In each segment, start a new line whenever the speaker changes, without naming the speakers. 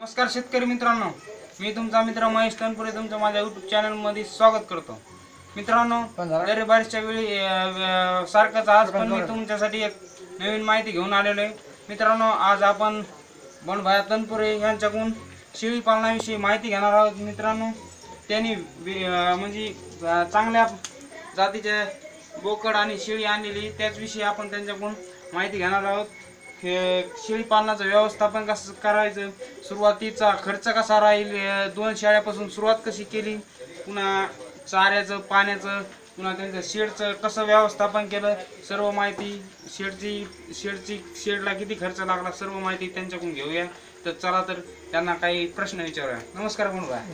नमस्कार शेतकरी मित्रांनो, मी तुमचा मित्र महेश तनपुरे तुमचं माझ्या यूट्यूब चॅनलमध्ये स्वागत करतो. मित्रांनो, दर बारीच्या वेळी सारखंच आज पण मी तुमच्यासाठी एक नवीन माहिती घेऊन आलेलो आहे. मित्रांनो, आज आपण बंडभाया तनपुरे यांच्याकडून शेळी पालनाविषयी माहिती घेणार आहोत. मित्रांनो, त्यांनी म्हणजे चांगल्या जातीच्या बोकड आणि शेळी आणलेली, त्याचविषयी आपण त्यांच्याकडून माहिती घेणार आहोत. शेळी पालनाचं व्यवस्थापन कसं करायचं, सुरुवातीचा खर्च कसा राहील, 2 शेळ्यापासून सुरुवात कशी केली, पुन्हा चाऱ्याचं, पाण्याचं, पुन्हा त्यांचं शेडचं कसं व्यवस्थापन केलं, सर्व माहिती शेडला किती खर्च लागला, सर्व माहिती त्यांच्याकडून घेऊया. तर चला तर त्यांना काही प्रश्न विचारूया. नमस्कार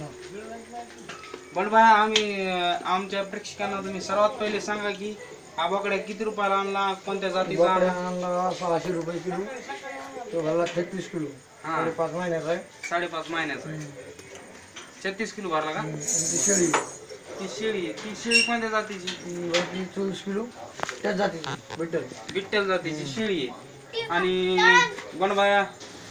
बंडभाया, आम्ही आमच्या प्रेक्षकांना तुम्ही सर्वात पहिले सांगा की हा बोकडा किती रुपयाला आणला, कोणत्या जातीचा
आणला? 600 रुपये किलो. तो भरला 36 किलो. 5.5 महिन्याचा आहे.
5.5 महिन्याचा आहे. 36 किलो भरला का?
शेळी
ती शेळी कोणत्या जातीची?
24 किलो त्याच जातीची
बिट्टल जातीची शेळी आहे. आणि बंडभाया,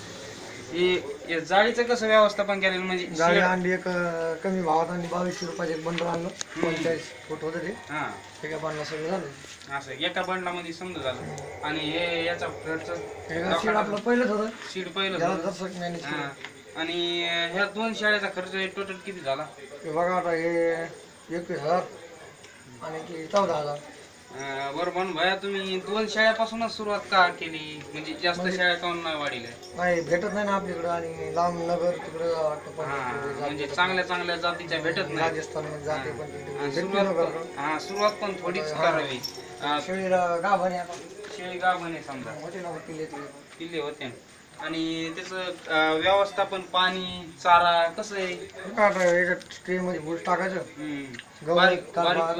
हे जाळीचं कसं व्यवस्थापन केलेलं, म्हणजे
गाडी आणली एक कमी भावात आणि 2200 रुपयाचे एक बंडल आणलं. 45 फूट होतं ते.
हा,
एका बांधला सगळं झालं.
असं एका बंडलामध्ये समजा झालं. आणि हे याचा खर्च
सीड आपलं पहिलंच होतं.
सीड पहिलं
त्याला
होतं.
दर्शक मॅनेज केलं.
आणि ह्या 2 शेळ्याचा खर्च टोटल किती झाला?
हे बघा आता हे 21,000 आणि ते 14,000.
बरं बंडभाया, तुम्ही 2 शेळ्यापासूनच सुरुवात का केली, म्हणजे जास्त शेळ्या काऊन नाही वाढील्या?
नाही, भेटत नाही ना आपल्याकडं, आणि लांब नगर तिकडं
म्हणजे चांगल्या जातीच्या भेटत नाही.
राजस्थान जाते पण तिकडे
सुरुवात पण थोडीच करावी.
शेळीला गाभण आहे आता.
शेळी गाभण समजा
होते ना
किल्ले होते. आणि त्याचं व्यवस्थापन, पाणी, चारा कसं आहे?
ट्रे मध्ये भूस टाकायचं.
बारीक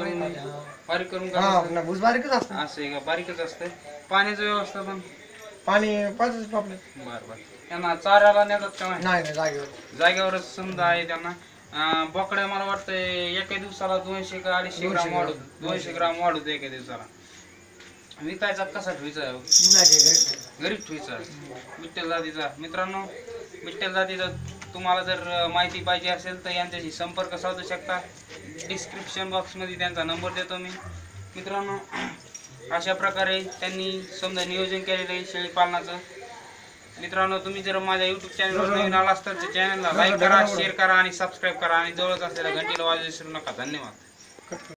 करून
हा, भूस बारीकच असतं.
असं आहे का? बारीकच असतंय. पाण्याचं व्यवस्थापन?
पाणी पाच पापले.
बरं. त्यांना चाऱ्याला नेतात का?
नाही,
जागेवरच समजा आहे त्यांना. बोकड्या मला वाटतंय एका दिवसाला 200 का 250 ग्राम वाढू, 200 ग्राम वाढवतो एका दिवसाला. विकायचा कसा ठेवायचा? घरीच ठेवायचा. बिट्टल जातीचा. मित्रांनो, बिट्टल जातीचा तुम्हाला जर माहिती पाहिजे असेल तर यांच्याशी संपर्क साधू शकता. डिस्क्रिप्शन बॉक्समध्ये त्यांचा नंबर देतो मी. मित्रांनो, अशा प्रकारे त्यांनी समजा नियोजन केलेलं आहे शेळी पालनाचं. मित्रांनो, तुम्ही जर माझ्या यूट्यूब चॅनलवर नवीन आला असताल तर चॅनलला लाईक करा, शेअर करा आणि सबस्क्राईब करा, आणि जवळच असलेल्या घंटीला वाजवू विसरू नका. धन्यवाद.